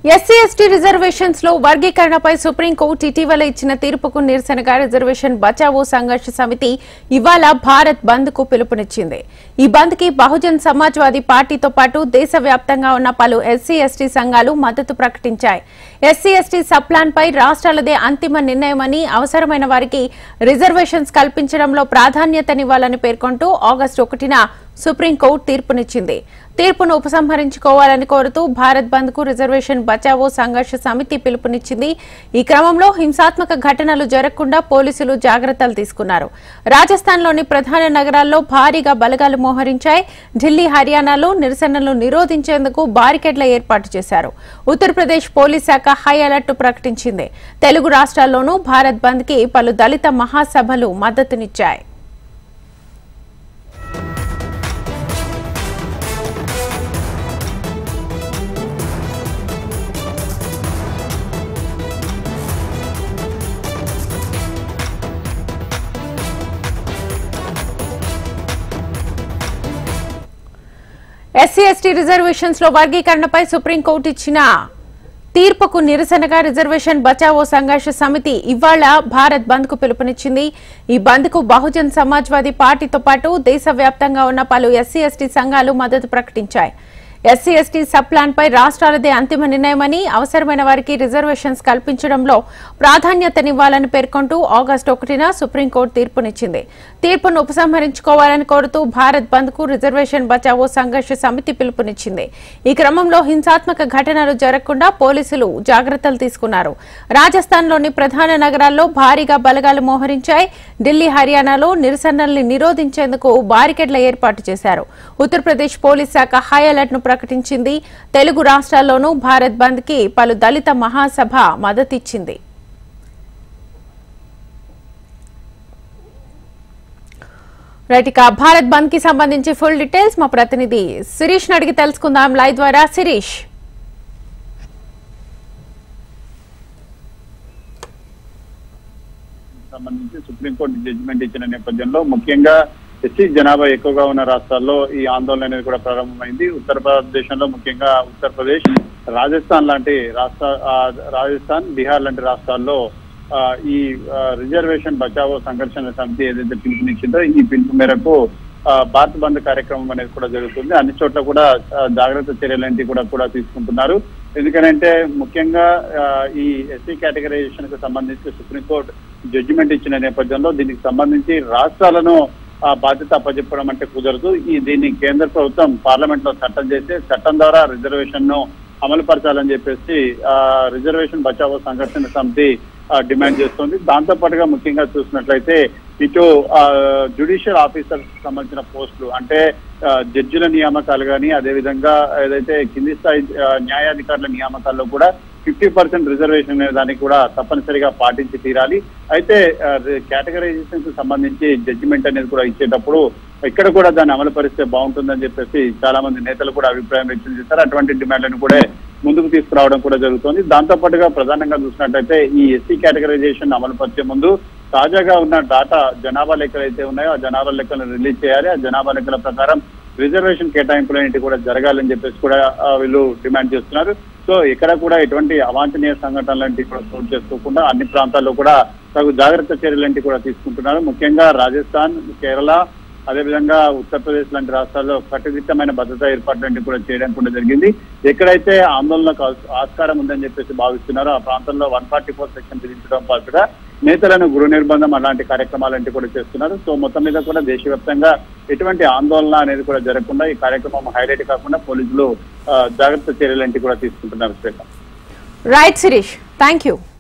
ఎస్సీ/ఎస్టీ reservations లో వర్గీకరణపై supreme court ఇటీవల ఇచ్చిన తీర్పుకు నిరసనగా రిజర్వేషన్ బచావో సంఘర్ష సమితి ఇవాళ భారత్ బంద్ కు పిలుపునిచ్చింది. ఈ బంద్ కి బహుజన్ సమాజ్వాదీ పార్టీతో పాటు దేశవ్యాప్తంగా ఉన్న పలు ఎస్సీ/ఎస్టీ సంఘాలు మద్దతు ప్రకటించాయి. ఎస్సీ/ఎస్టీ సబ్ ప్లాన్ పై రాష్ట్రాలదే అంతిమ నిర్ణయమని, అవసరమైన వారికి రిజర్వేషన్స్ కల్పించడంలో ప్రాధాన్యతనివ్వాలని పేర్కొంటూ ఆగస్టు 1న సుప్రీంకోర్టు తీర్పునిచ్చింది. తీర్పును ఉపసంహరించుకోవాలని కోరుతూ భారత్ బంద్ కు రిజర్వేషన్ బచావో సంఘర్ష సమితి పిలుపునిచ్చింది. ఈ క్రమంలో హింసాత్మక ఘటనలు జరగకుండా పోలీసులు జాగ్రత్తలు తీసుకున్నారు. రాజస్థాన్లోని ప్రధాన నగరాల్లో భారీగా బలగాలు మోహరించాయి. ఢిల్లీ, హర్యానాలో నిరసనలు నిరోధించేందుకు బారికేడ్ల ఏర్పాటు చేశారు. ఉత్తరప్రదేశ్ పోలీస్ శాఖ హై అలర్ట్ ప్రకటించింది. తెలుగు రాష్ట్రాల్లోనూ భారత్ బంద్ కి పలు దళిత మహాసభలు మద్దతునిచ్చాయి. ఎస్సీ/ఎస్టీ రిజర్వేషన్స్ లో వర్గీకరణపై సుప్రీంకోర్టు ఇచ్చిన తీర్పుకు నిరసనగా రిజర్వేషన్ బచావో సంఘర్ష సమితి ఇవాళ భారత్ బంద్ కు పిలుపునిచ్చింది. ఈ బంద్ కు బహుజన్ సమాజ్వాదీ పార్టీతో పాటు దేశవ్యాప్తంగా ఉన్న పలు ఎస్సీ/ఎస్టీ సంఘాలు మద్దతు ప్రకటించాయి. ఎస్సీ/ఎస్టీ సబ్ ప్లాన్ పై రాష్ట్రాలదే అంతిమ నిర్ణయమని, అవసరమైన వారికి రిజర్వేషన్స్ కల్పించడంలో ప్రాధాన్యతనివ్వాలని పేర్కొంటూ ఆగస్టు 1న సుప్రీంకోర్టు తీర్పునిచ్చింది. తీర్పును ఉపసంహరించుకోవాలని కోరుతూ భారత్ బంద్ కు రిజర్వేషన్ బచావో సంఘర్ష సమితి పిలుపునిచ్చింది. ఈ క్రమంలో హింసాత్మక ఘటనలు జరగకుండా పోలీసులు జాగ్రత్తలు తీసుకున్నారు. రాజస్థాన్లోని ప్రధాన నగరాల్లో భారీగా బలగాలు మోహరించాయి. ఢిల్లీ, హర్యానాలో నిరసనల్ని నిరోధించేందుకు బారికేడ్ల ఏర్పాటు చేశారు. ఉత్తరప్రదేశ్ పోలీస్ శాఖ హై అలర్ట్ ను ప్రకటించింది. తెలుగు రాష్ట్రాల్లోనూ భారత్ బంద్ కి పలు దళిత మహాసభ మద్దతిచ్చింది. రైట్, ఇక భారత్ బంద్ కి సంబంధించి ఫుల్ డీటెయిల్స్ మా ప్రతినిధి శిరీష్ అడిగి తెలుసుకుందాం లైవ్ ద్వారా. శిరీష్, సంబంధించి సుప్రీంకోర్టు జడ్జిమెంట్ ఇచ్చిన నేపథ్యంలో ముఖ్యంగా ఎస్సీ జనాభా ఎక్కువగా ఉన్న రాష్ట్రాల్లో ఈ ఆందోళన అనేది కూడా ప్రారంభమైంది. ఉత్తరప్రదేశ్లో ముఖ్యంగా ఉత్తరప్రదేశ్, రాజస్థాన్ లాంటి రాజస్థాన్, బీహార్ లాంటి రాష్ట్రాల్లో ఈ రిజర్వేషన్ బచావో సంఘర్షణ సమితి ఏదైతే పిలుపునిచ్చిందో ఈ పిలుపు మేరకు భారత్ బంద్ కార్యక్రమం అనేది కూడా జరుగుతుంది. అన్ని చోట్ల కూడా జాగ్రత్త చర్యలంటి కూడా తీసుకుంటున్నారు. ఎందుకంటే ముఖ్యంగా ఈ ఎస్సీ కేటగరైజేషన్ కు సంబంధించి సుప్రీంకోర్టు జడ్జిమెంట్ ఇచ్చిన నేపథ్యంలో దీనికి సంబంధించి రాష్ట్రాలను బాధ్యత అప్పచెప్పడం అంటే కుదరదు. దీన్ని కేంద్ర ప్రభుత్వం పార్లమెంట్ లో చట్టం చేసి చట్టం ద్వారా రిజర్వేషన్ ను అమలు పరచాలని చెప్పేసి రిజర్వేషన్ బచావో సంఘర్షణ సమితి డిమాండ్ చేస్తుంది. దాంతో పాటుగా ముఖ్యంగా చూసినట్లయితే ఇటు జ్యుడిషియల్ ఆఫీసర్స్ సంబంధించిన పోస్టులు అంటే జడ్జిల నియామకాలు కానీ, అదేవిధంగా ఏదైతే కింది స్థాయి న్యాయాధికారుల నియామకాల్లో కూడా 50% రిజర్వేషన్ అనే దాన్ని కూడా తప్పనిసరిగా పాటించి తీరాలి. అయితే కేటగరైజేషన్ కు సంబంధించి జడ్జిమెంట్ అనేది కూడా ఇచ్చేటప్పుడు ఇక్కడ కూడా దాన్ని అమలు పరిస్తే బాగుంటుందని చెప్పేసి చాలా మంది నేతలు కూడా అభిప్రాయం వ్యక్తం చేశారు. అటువంటి డిమాండ్లను కూడా ముందుకు తీసుకురావడం కూడా జరుగుతోంది. దాంతో పాటుగా ప్రధానంగా చూసినట్లయితే ఈ ఎస్సీ కేటగరైజేషన్ అమలు పరిచే ముందు తాజాగా ఉన్న డాటా జనాభా లెక్కలు అయితే ఉన్నాయో ఆ జనాభా లెక్కలను రిలీజ్ చేయాలి. ఆ జనాభా లెక్కల ప్రకారం రిజర్వేషన్ కేటాయింపులన్నింటి కూడా జరగాలని చెప్పేసి కూడా వీళ్ళు డిమాండ్ చేస్తున్నారు. సో ఇక్కడ కూడా ఎటువంటి అవాంఛనీయ సంఘటనలంటి కూడా చోటు చేసుకోకుండా అన్ని ప్రాంతాల్లో కూడా తగు జాగ్రత్త చర్యలంటి కూడా తీసుకుంటున్నారు. ముఖ్యంగా రాజస్థాన్, కేరళ, అదేవిధంగా ఉత్తరప్రదేశ్ లాంటి రాష్ట్రాల్లో కట్టుదిట్టమైన భద్రతా ఏర్పాట్లంటి కూడా చేయడం కూడా జరిగింది. ఎక్కడైతే ఆందోళనకు ఆస్కారం ఉందని చెప్పేసి భావిస్తున్నారో ఆ ప్రాంతంలో 144 సెక్షన్ విధించడం పాటుగా నేతలను గృహ నిర్బంధం అలాంటి కార్యక్రమాలంటి కూడా చేస్తున్నారు. సో మొత్తం మీద కూడా దేశవ్యాప్తంగా ఎటువంటి ఆందోళన అనేది కూడా జరగకుండా ఈ కార్యక్రమం హైలైట్ కాకుండా పోలీసులు జాగ్రత్త చర్యలంటి కూడా తీసుకుంటున్నారు. Right Sirish, thank you.